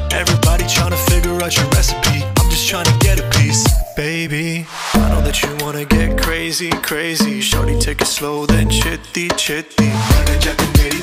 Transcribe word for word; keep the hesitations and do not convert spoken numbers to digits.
Everybody trying to figure out your recipe, I'm just trying to get a piece. Baby, I know that you wanna get crazy, crazy. Shorty, take it slow, then chitty, chitty.